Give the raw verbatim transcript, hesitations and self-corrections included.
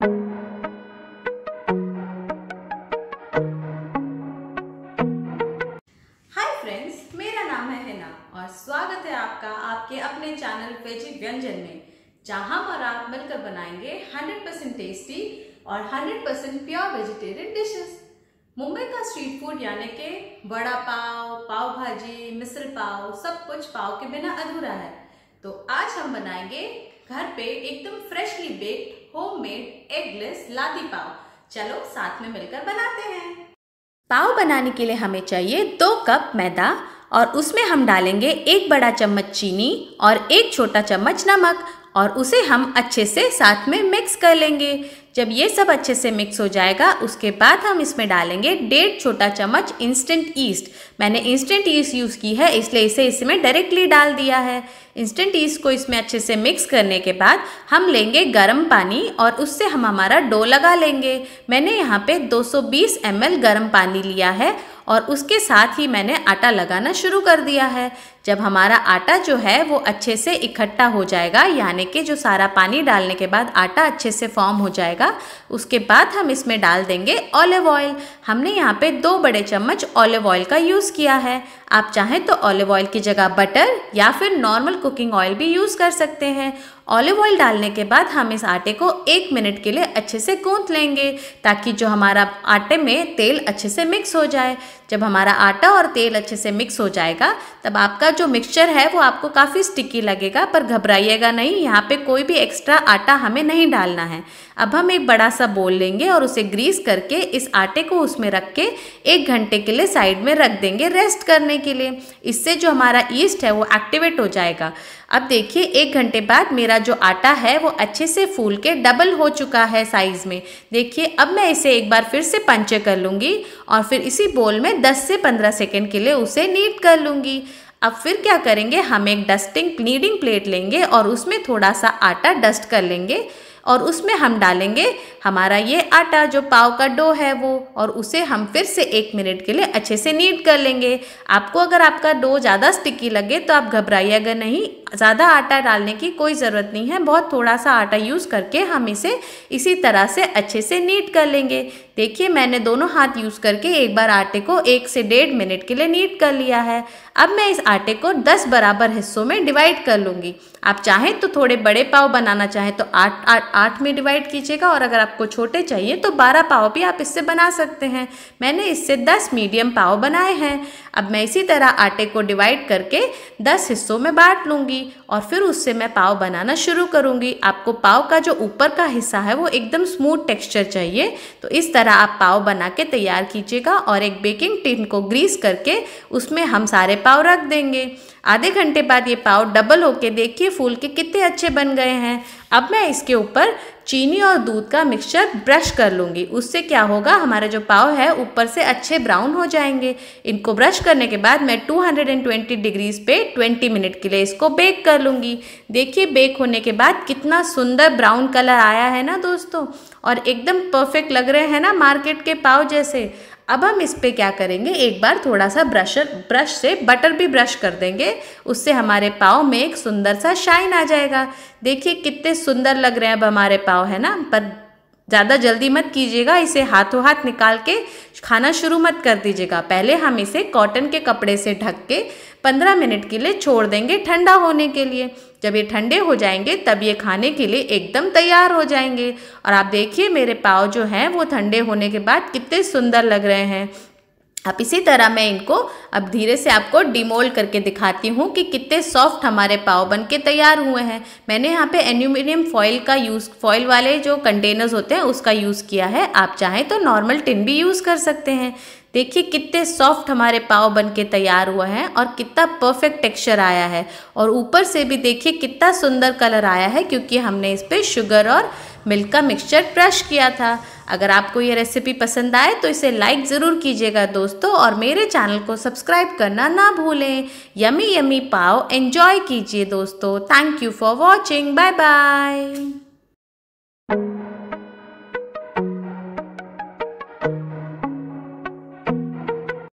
Hi friends, मेरा नाम है हिना और स्वागत है आपका आपके अपने चैनल वेजी व्यंजन में, जहां हम और आप मिलकर बनाएंगे हंड्रेड परसेंट टेस्टी और hundred percent pure vegetarian dishes. Mumbai का स्ट्रीट फूड यानी कि वड़ा पाव, पाव भाजी, मिसल पाव, सब कुछ पाव के बिना अधूरा है। तो आज हम बनाएंगे घर पे एकदम फ्रेशली बेक्ड होममेड एगलेस लादी पाव। चलो साथ में मिलकर बनाते हैं। पाव बनाने के लिए हमें चाहिए दो कप मैदा और उसमें हम डालेंगे एक बड़ा चम्मच चीनी और एक छोटा चम्मच नमक और उसे हम अच्छे से साथ में मिक्स कर लेंगे। जब ये सब अच्छे से मिक्स हो जाएगा उसके बाद हम इसमें डालेंगे डेढ़ छोटा चम्मच इंस्टेंट ईस्ट। मैंने इंस्टेंट ईस्ट यूज़ की है इसलिए इसे इसमें डायरेक्टली डाल दिया है। इंस्टेंट ईस्ट को इसमें अच्छे से मिक्स करने के बाद हम लेंगे गर्म पानी और उससे हम हमारा डो लगा लेंगे। मैंने यहाँ पे दो सौ बीस एम एल गर्म पानी लिया है और उसके साथ ही मैंने आटा लगाना शुरू कर दिया है। जब हमारा आटा जो है वो अच्छे से इकट्ठा हो जाएगा, यानी कि जो सारा पानी डालने के बाद आटा अच्छे से फॉर्म हो जाएगा, उसके बाद हम इसमें डाल देंगे ऑलिव ऑयल। हमने यहाँ पे दो बड़े चम्मच ऑलिव ऑयल का यूज़ किया है। आप चाहें तो ऑलिव ऑयल की जगह बटर या फिर नॉर्मल कुकिंग ऑयल भी यूज़ कर सकते हैं। ऑलिव ऑयल डालने के बाद हम इस आटे को एक मिनट के लिए अच्छे से गूंथ लेंगे ताकि जो हमारा आटे में तेल अच्छे से मिक्स हो जाए। जब हमारा आटा और तेल अच्छे से मिक्स हो जाएगा तब आपका जो मिक्सचर है वो आपको काफ़ी स्टिकी लगेगा, पर घबराइएगा नहीं, यहाँ पे कोई भी एक्स्ट्रा आटा हमें नहीं डालना है। अब हम एक बड़ा सा बोल लेंगे और उसे ग्रीस करके इस आटे को उसमें रख के एक घंटे के लिए साइड में रख देंगे रेस्ट करने के लिए। इससे जो हमारा ईस्ट है वो एक्टिवेट हो जाएगा। अब देखिए एक घंटे बाद मेरा जो आटा है वो अच्छे से फूल के डबल हो चुका है साइज़ में। देखिए अब मैं इसे एक बार फिर से पंचे कर लूँगी और फिर इसी बोल में दस से पंद्रह सेकेंड के लिए उसे नीड कर लूँगी। अब फिर क्या करेंगे, हम एक डस्टिंग नीडिंग प्लेट लेंगे और उसमें थोड़ा सा आटा डस्ट कर लेंगे और उसमें हम डालेंगे हमारा ये आटा जो पाव का डो है वो, और उसे हम फिर से एक मिनट के लिए अच्छे से नीड कर लेंगे। आपको अगर आपका डो ज़्यादा स्टिकी लगे तो आप घबराइएगा नहीं, ज़्यादा आटा डालने की कोई ज़रूरत नहीं है। बहुत थोड़ा सा आटा यूज़ करके हम इसे इसी तरह से अच्छे से नीड कर लेंगे। देखिए मैंने दोनों हाथ यूज़ करके एक बार आटे को एक से डेढ़ मिनट के लिए नीड कर लिया है। अब मैं इस आटे को दस बराबर हिस्सों में डिवाइड कर लूँगी। आप चाहें तो थोड़े बड़े पाव बनाना चाहें तो आठ आठ आठ में डिवाइड कीजिएगा, और अगर आपको छोटे चाहिए तो बारह पाव भी आप इससे बना सकते हैं। मैंने इससे दस मीडियम पाव बनाए हैं। अब मैं इसी तरह आटे को डिवाइड करके दस हिस्सों में बांट लूँगी और फिर उससे मैं पाव बनाना शुरू करूँगी। आपको पाव का जो ऊपर का हिस्सा है वो एकदम स्मूथ टेक्सचर चाहिए, तो इस तरह आप पाव बना के तैयार कीजिएगा और एक बेकिंग टिन को ग्रीस करके उसमें हम सारे पाव रख देंगे। आधे घंटे बाद ये पाव डबल होके देखिए फूल के कितने अच्छे बन गए हैं। अब मैं इसके ऊपर चीनी और दूध का मिक्सचर ब्रश कर लूँगी। उससे क्या होगा, हमारे जो पाव है ऊपर से अच्छे ब्राउन हो जाएंगे। इनको ब्रश करने के बाद मैं दो सौ बीस डिग्रीज पे बीस मिनट के लिए इसको बेक कर लूँगी। देखिए बेक होने के बाद कितना सुंदर ब्राउन कलर आया है ना दोस्तों, और एकदम परफेक्ट लग रहे हैं ना मार्केट के पाव जैसे। अब हम इस पे क्या करेंगे, एक बार थोड़ा सा ब्रशर ब्रश से बटर भी ब्रश कर देंगे, उससे हमारे पाव में एक सुंदर सा शाइन आ जाएगा। देखिए कितने सुंदर लग रहे हैं अब हमारे पाव, है ना। पर ज़्यादा जल्दी मत कीजिएगा, इसे हाथों हाथ निकाल के खाना शुरू मत कर दीजिएगा। पहले हम इसे कॉटन के कपड़े से ढक के पंद्रह मिनट के लिए छोड़ देंगे ठंडा होने के लिए। जब ये ठंडे हो जाएंगे तब ये खाने के लिए एकदम तैयार हो जाएंगे। और आप देखिए मेरे पाव जो हैं वो ठंडे होने के बाद कितने सुंदर लग रहे हैं। अब इसी तरह मैं इनको अब धीरे से आपको डिमोल्ड करके दिखाती हूँ कि कितने सॉफ्ट हमारे पाव बन के तैयार हुए हैं। मैंने यहाँ पे एल्यूमिनियम फॉइल का यूज़ फॉइल वाले जो कंटेनर्स होते हैं उसका यूज़ किया है। आप चाहें तो नॉर्मल टिन भी यूज़ कर सकते हैं। देखिए कितने सॉफ्ट हमारे पाव बन के तैयार हुआ है और कितना परफेक्ट टेक्सचर आया है, और ऊपर से भी देखिए कितना सुंदर कलर आया है क्योंकि हमने इस पर शुगर और मिल्क का मिक्सचर क्रश किया था। अगर आपको ये रेसिपी पसंद आए तो इसे लाइक ज़रूर कीजिएगा दोस्तों, और मेरे चैनल को सब्सक्राइब करना ना भूलें। यमी यमी पाव एंजॉय कीजिए दोस्तों। Thank you for watching. Bye bye.